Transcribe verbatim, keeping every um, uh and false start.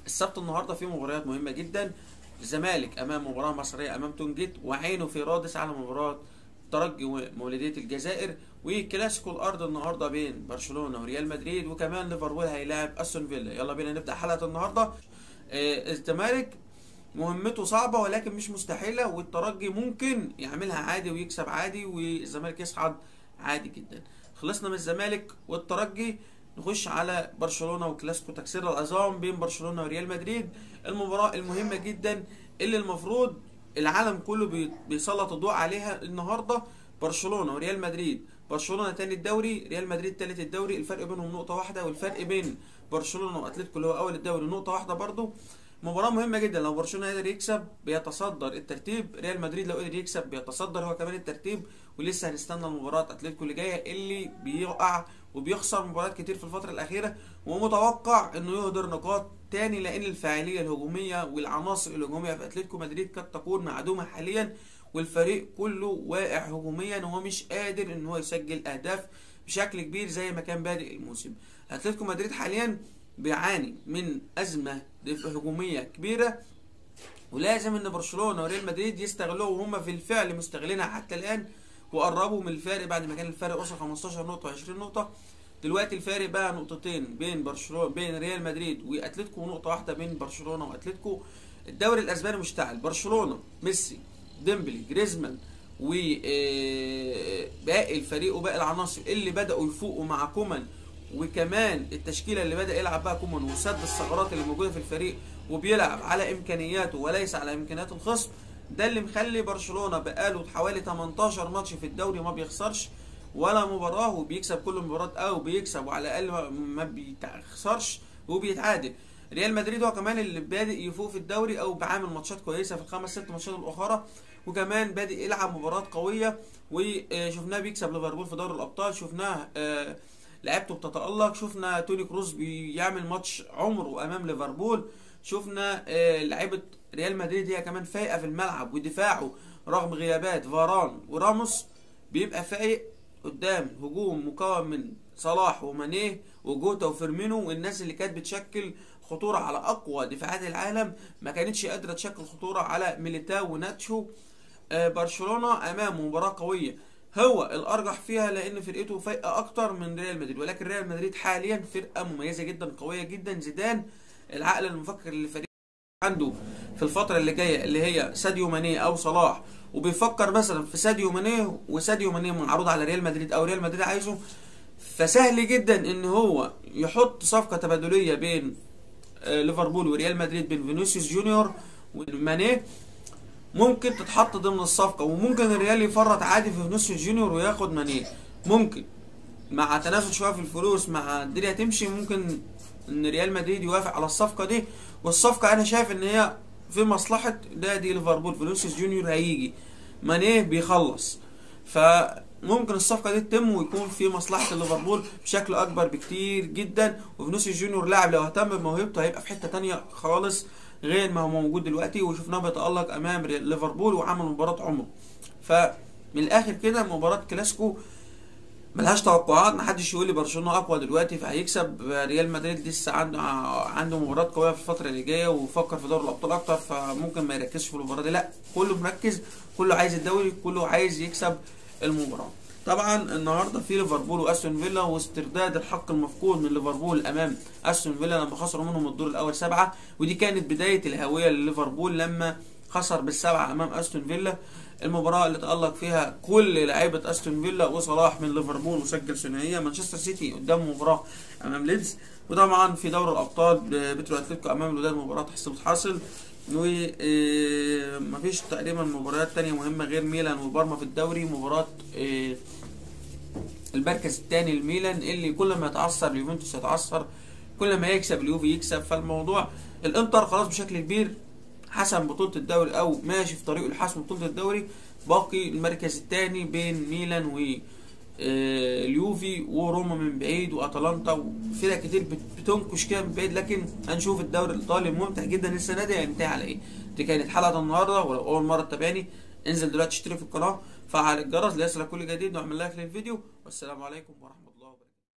السبت النهارده في مباريات مهمه جدا. الزمالك امام مباراه مصريه امام تونجيت، وعينه في رادس على مباراه ترجي ومولوديه الجزائر، وكلاسيكو الارض النهارده بين برشلونه وريال مدريد، وكمان ليفربول هيلاعب استون فيلا. يلا بينا نبدا حلقه النهارده. آه، الزمالك مهمته صعبه ولكن مش مستحيله، والترجي ممكن يعملها عادي ويكسب عادي، والزمالك يصعد عادي جدا. خلصنا من الزمالك والترجي، نخش على برشلونه وكلاسيكو تكسير العظام بين برشلونه وريال مدريد. المباراه المهمه جدا اللي المفروض العالم كله بي- بيسلط الضوء عليها النهارده. برشلونه وريال مدريد، برشلونه تاني الدوري، ريال مدريد تالت الدوري، الفرق بينهم نقطه واحده، والفرق بين برشلونه واتلتيكو اللي هو اول الدوري نقطه واحده برضو. مباراة مهمة جدا، لو برشلونة قدر يكسب بيتصدر الترتيب، ريال مدريد لو قدر يكسب بيتصدر هو كمان الترتيب. ولسه هنستنى المباراة اتلتيكو اللي جاية اللي بيقع وبيخسر مباريات كتير في الفترة الأخيرة، ومتوقع إنه يهدر نقاط تاني، لأن الفاعلية الهجومية والعناصر الهجومية في اتلتيكو مدريد قد تكون معدومة حاليا، والفريق كله واقع هجوميا وهو مش قادر إن هو يسجل أهداف بشكل كبير زي ما كان بادئ الموسم. اتلتيكو مدريد حاليا بيعاني من أزمة هجومية كبيرة، ولازم ان برشلونة وريال مدريد يستغلوها، وهم في الفعل مستغلينها حتى الآن، وقربوا من الفارق بعد ما كان الفارق وصل خمستاشر نقطة وعشرين نقطة. دلوقتي الفارق بقى نقطتين بين برشلونة بين ريال مدريد واتلتيكو، ونقطة واحدة بين برشلونة واتلتيكو. الدوري الاسباني مشتعل، برشلونة ميسي، ديمبلي، جريزمان، وباقي الفريق وباقي العناصر اللي بدأوا يفوقوا مع كومان، وكمان التشكيله اللي بدأ يلعب بها كومان، وسد الثغرات اللي موجوده في الفريق، وبيلعب على امكانياته وليس على امكانيات الخصم. ده اللي مخلي برشلونه بقاله حوالي تمنتاشر ماتش في الدوري ما بيخسرش ولا مباراه، وبيكسب كل مباراه او بيكسب وعلى الاقل ما بيخسرش وبيتعادل. ريال مدريد هو كمان اللي بادئ يفوق في الدوري، او بعامل ماتشات كويسه في الخمس ست ماتشات الاخرى، وكمان بادئ يلعب مباراه قويه، وشفناه بيكسب ليفربول في دوري الابطال، شفناه آه لعبته بتتألق، شفنا توني كروز بيعمل ماتش عمره امام ليفربول، شفنا آه لعيبه ريال مدريد هي كمان فايقه في الملعب، ودفاعه رغم غيابات فاران وراموس بيبقى فايق قدام هجوم مكون من صلاح ومانيه وجوتا وفيرمينو، والناس اللي كانت بتشكل خطوره على اقوى دفاعات العالم ما كانتش قادره تشكل خطوره على ميليتاو وناتشو. آه برشلونه امام مباراه قويه هو الارجح فيها، لان فرقته فايقه اكتر من ريال مدريد، ولكن ريال مدريد حاليا فرقه مميزه جدا قويه جدا. زيدان العقل المفكر اللي الفريق عنده في الفتره اللي جايه اللي هي ساديو ماني او صلاح، وبيفكر مثلا في ساديو ماني، وساديو ماني معروض على ريال مدريد او ريال مدريد عايزه، فسهل جدا ان هو يحط صفقه تبادليه بين ليفربول وريال مدريد، بين فينيسيوس جونيور وماني، ممكن تتحط ضمن الصفقه، وممكن الريال يفرط عادي في فينيسيوس جونيور وياخد ماني. ممكن مع تنافس شويه في الفلوس، مع الدنيا تمشي، ممكن ان ريال مدريد يوافق على الصفقه دي. والصفقه انا شايف ان هي في مصلحه نادي ليفربول، فينيسيوس جونيور هيجي، ماني بيخلص، فممكن الصفقه دي تتم ويكون في مصلحه ليفربول بشكل اكبر بكتير جدا. وفينيسيوس جونيور لاعب لو اهتم بموهبته هيبقى في حته تانيه خالص غير ما هو موجود دلوقتي، وشفناه بيتألق امام ليفربول وعمل مباراة عمره. فمن الاخر كده مباراة كلاسيكو ملهاش توقعات، محدش يقول لي برشلونة اقوى دلوقتي فهيكسب. ريال مدريد لسه عنده عنده مباراه قويه في الفتره اللي جايه، وفكر في دوري الابطال اكتر، فممكن ما يركزش في المباراه دي. لا، كله مركز، كله عايز الدوري، كله عايز يكسب المباراه. طبعا النهارده في ليفربول واستون فيلا، واسترداد الحق المفقود من ليفربول امام استون فيلا لما خسروا منهم الدور الاول سبعه، ودي كانت بدايه الهويه لليفربول لما خسر بالسبعه امام استون فيلا. المباراه اللي تألق فيها كل لعيبه استون فيلا، وصلاح من ليفربول وسجل ثنائيه. مانشستر سيتي قدام مباراه امام ليدز، وطبعا في دوري الابطال بيترو اتلتيكو امام الوداد مباراه تحسب حاصل، ومفيش تقريبا مباريات تانية مهمة غير ميلان وبارما في الدوري. مباراة المركز الثاني الميلان اللي كل ما يتعثر اليوفنتوس يتعثر، كل ما يكسب اليوفي يكسب. فالموضوع الانتر خلاص بشكل كبير حسم بطولة الدوري او ماشي في طريقه لحسم بطولة الدوري، باقي المركز الثاني بين ميلان و اليوفي وروما من بعيد واتلانتا وفرق كتير بتنكش كده من بعيد. لكن هنشوف الدوري الايطالي ممتع جدا السنه دي هينتهي على ايه. دي كانت حلقه النهارده، ولو اول مره تتابعني انزل دلوقتي اشترك في القناه، فعل الجرس ليصلك كل جديد، واعمل لايك للفيديو، والسلام عليكم ورحمه الله.